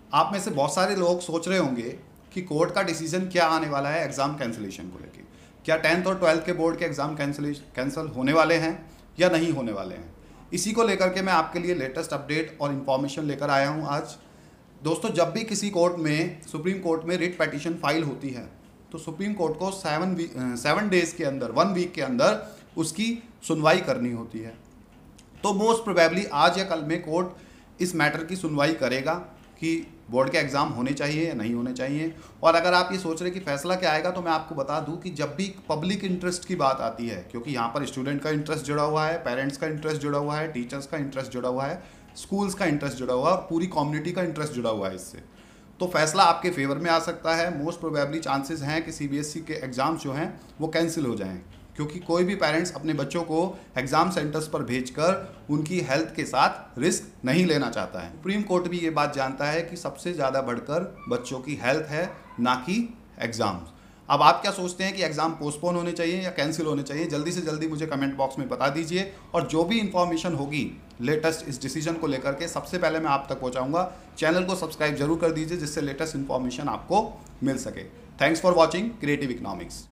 आप में से बहुत सारे लोग सोच रहे होंगे कि कोर्ट का डिसीजन क्या आने वाला है एग्ज़ाम कैंसिलेशन को लेके। क्या 10th और 12th के बोर्ड के एग्ज़ाम कैंसिल होने वाले हैं या नहीं होने वाले हैं। इसी को लेकर के मैं आपके लिए लेटेस्ट अपडेट और इन्फॉर्मेशन लेकर आया हूँ आज। दोस्तों, जब भी किसी कोर्ट में, सुप्रीम कोर्ट में रिट पिटीशन फाइल होती है तो सुप्रीम कोर्ट को 7 डेज़ के अंदर, 1 वीक के अंदर उसकी सुनवाई करनी होती है। तो मोस्ट प्रोबेबली आज या कल में कोर्ट इस मैटर की सुनवाई करेगा कि बोर्ड के एग्ज़ाम होने चाहिए या नहीं होने चाहिए। और अगर आप ये सोच रहे कि फैसला क्या आएगा, तो मैं आपको बता दूं कि जब भी पब्लिक इंटरेस्ट की बात आती है, क्योंकि यहाँ पर स्टूडेंट का इंटरेस्ट जुड़ा हुआ है, पेरेंट्स का इंटरेस्ट जुड़ा हुआ है, टीचर्स का इंटरेस्ट जुड़ा हुआ है, स्कूल्स का इंटरेस्ट जुड़ा हुआ है और पूरी कम्युनिटी का इंटरेस्ट जुड़ा हुआ है इससे, तो फैसला आपके फेवर में आ सकता है। मोस्ट प्रोबेबली चांसेस हैं कि सीबीएसई के एग्ज़ाम्स जो हैं वो कैंसिल हो जाएं, क्योंकि कोई भी पेरेंट्स अपने बच्चों को एग्ज़ाम सेंटर्स पर भेजकर उनकी हेल्थ के साथ रिस्क नहीं लेना चाहता है। सुप्रीम कोर्ट भी ये बात जानता है कि सबसे ज़्यादा बढ़कर बच्चों की हेल्थ है, ना कि एग्ज़ाम्स। अब आप क्या सोचते हैं कि एग्ज़ाम पोस्टपोन होने चाहिए या कैंसिल होने चाहिए? जल्दी से जल्दी मुझे कमेंट बॉक्स में बता दीजिए, और जो भी इन्फॉर्मेशन होगी लेटेस्ट इस डिसीजन को लेकर के सबसे पहले मैं आप तक पहुंचाऊंगा। चैनल को सब्सक्राइब जरूर कर दीजिए जिससे लेटेस्ट इन्फॉर्मेशन आपको मिल सके। Thanks for watching creative economics.